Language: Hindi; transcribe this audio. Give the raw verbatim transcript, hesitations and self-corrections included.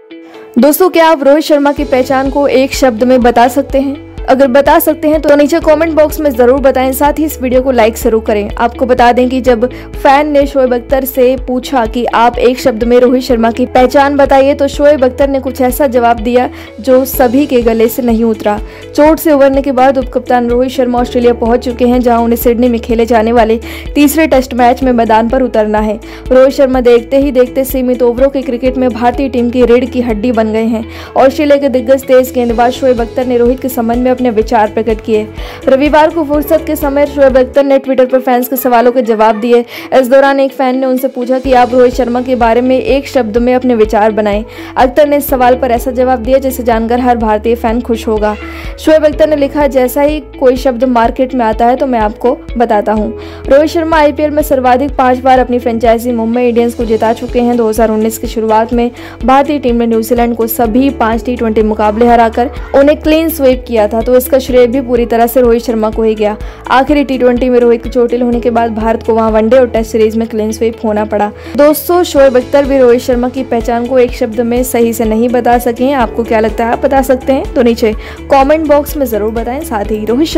दोस्तों, क्या आप रोहित शर्मा की पहचान को एक शब्द में बता सकते हैं? अगर बता सकते हैं तो नीचे कमेंट बॉक्स में ज़रूर बताएं। साथ ही इस वीडियो को लाइक जरूर करें। आपको बता दें कि जब फैन ने शोएब अख्तर से पूछा कि आप एक शब्द में रोहित शर्मा की पहचान बताइए, तो शोएब अख्तर ने कुछ ऐसा जवाब दिया जो सभी के गले से नहीं उतरा। चोट से उबरने के बाद उपकप्तान रोहित शर्मा ऑस्ट्रेलिया पहुंच चुके हैं, जहां उन्हें सिडनी में खेले जाने वाले तीसरे टेस्ट मैच में मैदान पर उतरना है। रोहित शर्मा देखते ही देखते सीमित ओवरों के क्रिकेट में भारतीय टीम की रीढ़ की हड्डी बन गए हैं। ऑस्ट्रेलिया के दिग्गज तेज गेंदबाज शोएब अख्तर ने रोहित के संबंध में अपने विचार प्रकट किए। रविवार को फुर्सत के समय शोएब अख्तर ने ट्विटर पर फैंस के सवालों के जवाब दिए। इस दौरान एक फैन ने उनसे पूछा कि आप रोहित शर्मा के बारे में एक शब्द में अपने विचार बनाएं। अख्तर ने इस सवाल पर ऐसा जवाब दिया जिसे जानकर हर भारतीय फैन खुश होगा। शोएब अख्तर ने लिखा, जैसा ही कोई शब्द मार्केट में आता है तो मैं आपको बताता हूं। रोहित शर्मा आईपीएल में सर्वाधिक पांच बार अपनी फ्रेंचाइजी मुंबई इंडियंस को जिता चुके हैं। दो हज़ार उन्नीस की शुरुआत में भारतीय टीम ने न्यूजीलैंड को सभी पांच टी ट्वेंटी मुकाबले हराकर उन्हें क्लीन स्वीप किया था, तो इसका श्रेय भी पूरी तरह से रोहित शर्मा को ही गया। आखिरी टी ट्वेंटी में रोहित के चोटिल होने के बाद भारत को वहां वनडे और टेस्ट सीरीज में क्लीन स्वीप होना पड़ा। दोस्तों, शोएब अख्तर भी रोहित शर्मा की पहचान को एक शब्द में सही से नहीं बता सके हैं। आपको क्या लगता है, आप बता सकते हैं? तो नीचे कमेंट बॉक्स में जरूर बताएं। साथ ही रोहित